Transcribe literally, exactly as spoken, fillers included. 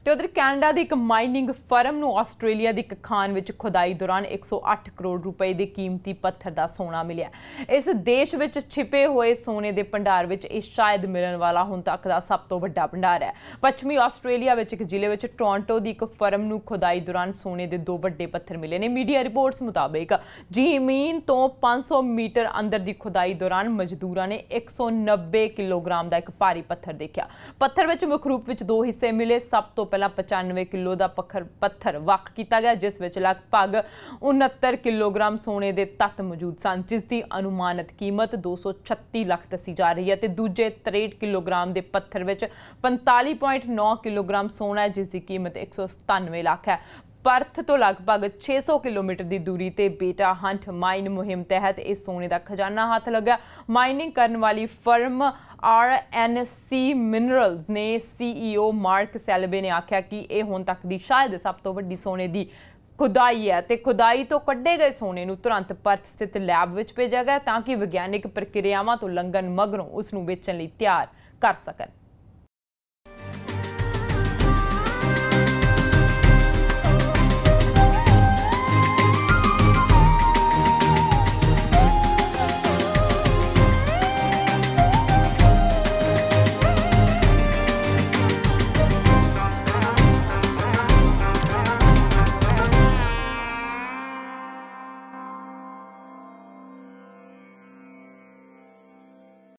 तो उधर कैनेडा की एक माइनिंग फर्म नूं आस्ट्रेलिया की एक खान विच खुदाई दौरान एक सौ अठ करोड़ रुपए के कीमती पत्थर का सोना मिलिया। इस देश विच छिपे हुए सोने के भंडार विच यह शायद मिलने वाला हुण तक का सब तो वड्डा भंडार है। पश्चिमी आस्ट्रेलिया विच एक जिले विच टोरंटो की एक फर्म नूं खुदाई दौरान सोने के दो वड्डे पत्थर मिले ने। मीडिया रिपोर्ट्स मुताबिक जमीन तो पाँच सौ मीटर अंदर की खुदाई दौरान मजदूरों ने एक सौ नब्बे किलोग्राम का एक भारी पत्थर देखा। पत्थर विच मुख रूप विच दो हिस्से मिले। सब तो पहला पचानवे किलो का पत्थर पत्थर वख किया गया, जिस विच लगभग उनहत्तर किलोग्राम सोने के तत्त मौजूद सन, जिसकी अनुमानित कीमत दो सौ छत्ती लख दसी जा रही है। तो दूजे तिरसठ किलोग्राम के पत्थर विच पैंताली पॉइंट नौ किलोग्राम सोना है, जिसकी कीमत एक सौ सतानवे लाख है। परथ तो लगभग छे सौ किलोमीटर की दूरी ते बेटा हंट माइन मुहिम तहत इस सोने का खजाना हाथ लगा। माइनिंग करने वाली firm R N C minerals ने सीईओ मार्क सैल्वे ने आख्या कि यह हुण तक की शायद सब तो वड्डी सोने की खुदाई है। तो खुदाई तो कड्ढे गए सोने नूं तुरंत परथ स्थित लैब विच भेजा गया ताकि विग्यानिक प्रक्रियावां तो लंघन मगरों उसनूं वेचण लई तैयार कर सकन।